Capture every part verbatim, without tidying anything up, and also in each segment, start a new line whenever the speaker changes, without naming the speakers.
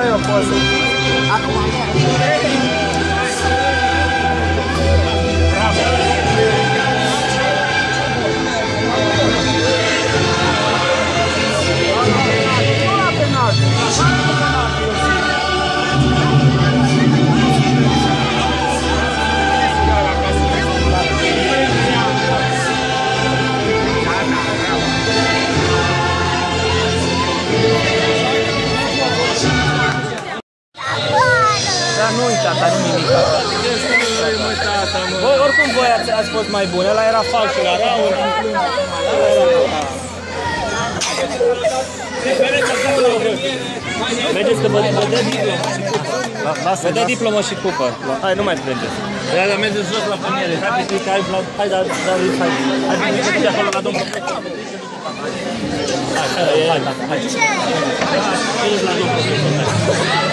eu poză. Acum nu uita, dar nu nimic. Voi, oricum voi ați, ați fost mai buni, ăla era falsul, la raul. Vedeți că vă dă diplomă și cupă. Vă dă diplomă și cupă. Hai, nu mai plângeți. Hai, dar mergeți jos la premiere. Hai, pitrică, hai, hai, dar, dar, hai. Hai, pitrică, de acolo la domnul. Hai, hai, hai, hai. Hai, la domnul.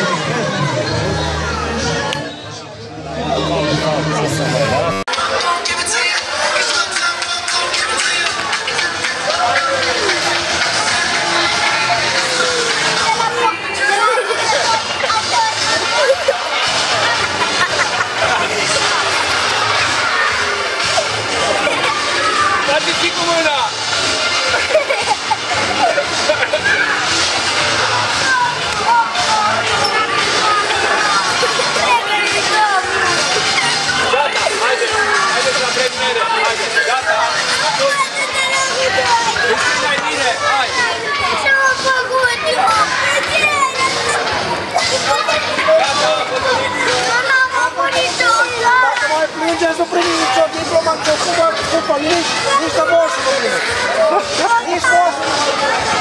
Plângeți, nu primi nicio diplomă, nicio cupă, cupă, nici, nici de moșul nu primi. Nici moșul nu primi.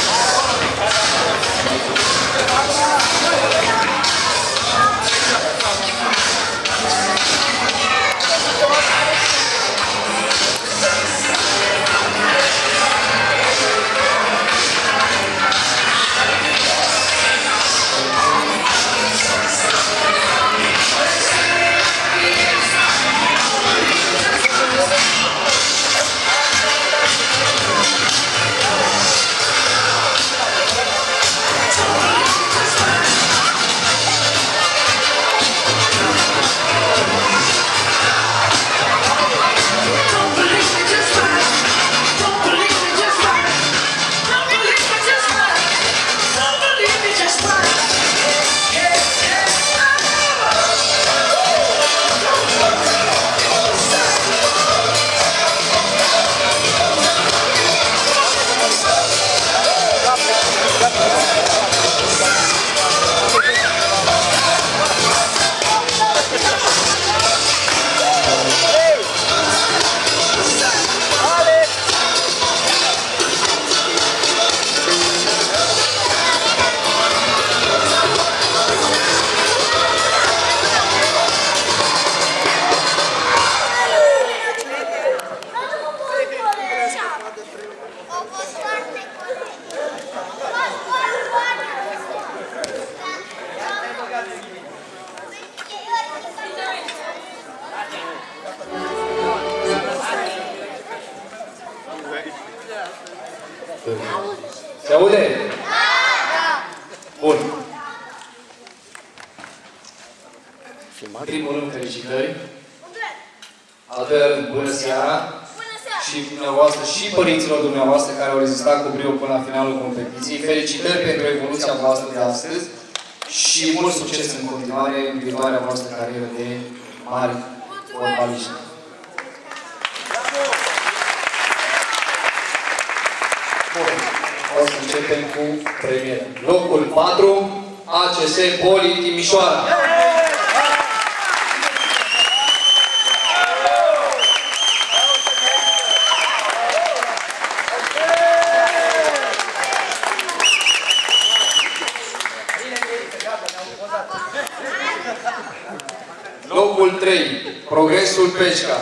Se aude? Bun. În primul rând, felicitări. Altă bună seara. Și dumneavoastră și părinților dumneavoastră care au rezistat cu brio până la finalul competiției. Felicitări pentru evoluția voastră de astăzi și mult succes în continuare în viitoarea voastră carieră de mari fotbaliști. Bun. O să începem cu premieră. Locul patru, A C S Poli Timișoara. Locul trei, Progresul Peșca.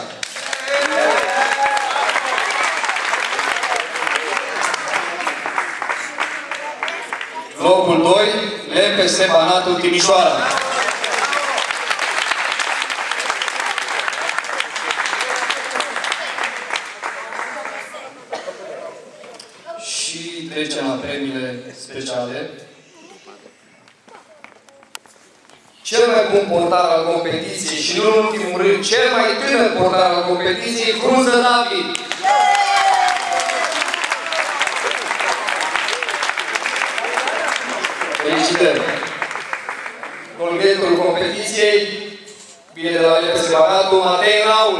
Locul doi, L P S Banatul Timișoara. Și trecem la premiile speciale. cel mai bun portar al competiției și, nu în ultimul rând, cel mai tânăr portar al competiției, Frunză David. Felicitări! Golghetul competiției vine de la L P S Banatul, Matei Raul.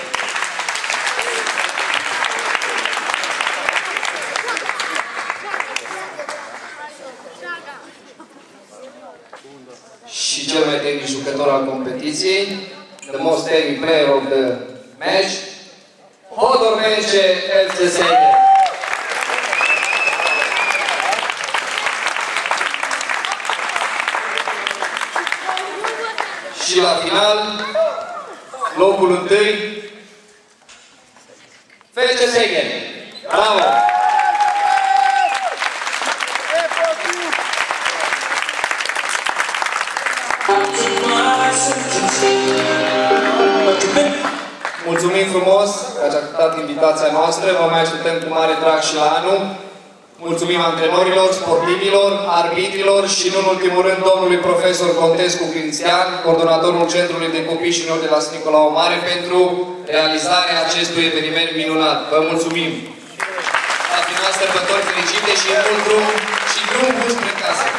Și cel mai tehnic jucător al competiției, the most technical player of the match, Hodor Mence F C S. Și la final, locul întâi, F C Seghen. Bravo! Mulțumim frumos că ați acceptat invitația noastră, vă mai așteptăm cu mare drag și la anul. Mulțumim antrenorilor, sportivilor, arbitrilor și, nu în ultimul rând, domnului profesor Contescu Cristian, coordonatorul Centrului de Copii și Minori de la Sfântul Nicolau Mare, pentru realizarea acestui eveniment minunat. Vă mulțumim! La final, sărbători fericite și mult drum și drum bun spre casă!